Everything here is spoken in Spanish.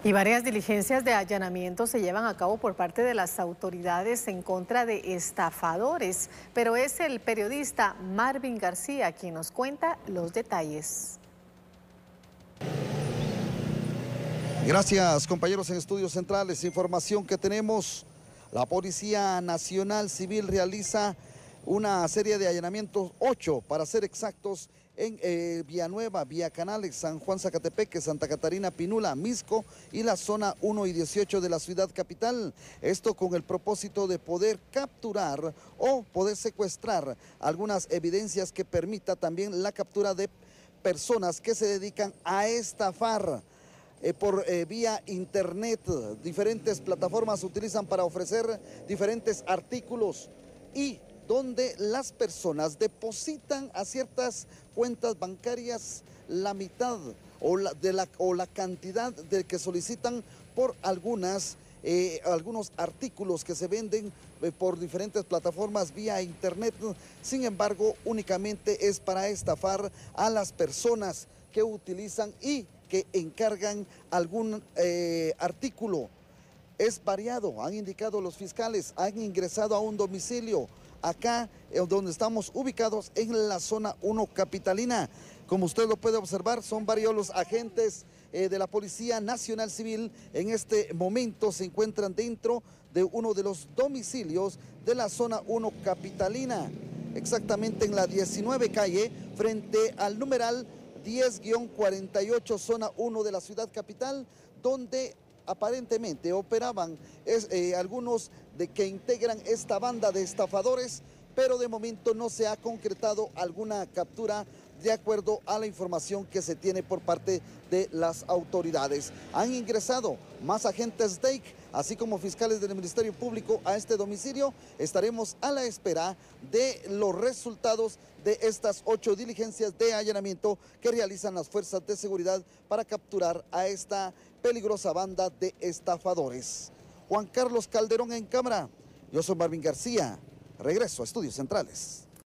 Y varias diligencias de allanamiento se llevan a cabo por parte de las autoridades en contra de estafadores, pero es el periodista Marvin García quien nos cuenta los detalles. Gracias, compañeros en Estudios Centrales. Información que tenemos: la Policía Nacional Civil realiza una serie de allanamientos, 8 para ser exactos, en Villanueva, Villa Canales, San Juan Zacatepeque, Santa Catarina, Pinula, Misco y la zona 1 y 18 de la ciudad capital. Esto con el propósito de poder capturar o poder secuestrar algunas evidencias que permita también la captura de personas que se dedican a estafar por vía internet. Diferentes plataformas se utilizan para ofrecer diferentes artículos y donde las personas depositan a ciertas cuentas bancarias la mitad o la cantidad de que solicitan por algunos artículos que se venden por diferentes plataformas vía internet. Sin embargo, únicamente es para estafar a las personas que utilizan y que encargan algún artículo. Es variado, han indicado los fiscales, han ingresado a un domicilio acá donde estamos ubicados en la zona 1 capitalina. Como usted lo puede observar, son varios los agentes de la Policía Nacional Civil. En este momento se encuentran dentro de uno de los domicilios de la zona 1 capitalina, exactamente en la 19 calle, frente al numeral 10-48, zona 1 de la ciudad capital, donde aparentemente operaban algunos de que integran esta banda de estafadores, pero de momento no se ha concretado alguna captura de acuerdo a la información que se tiene por parte de las autoridades. Han ingresado más agentes DEIC, así como fiscales del Ministerio Público a este domicilio. Estaremos a la espera de los resultados de estas 8 diligencias de allanamiento que realizan las fuerzas de seguridad para capturar a esta peligrosa banda de estafadores. Juan Carlos Calderón en cámara. Yo soy Marvin García. Regreso a Estudios Centrales.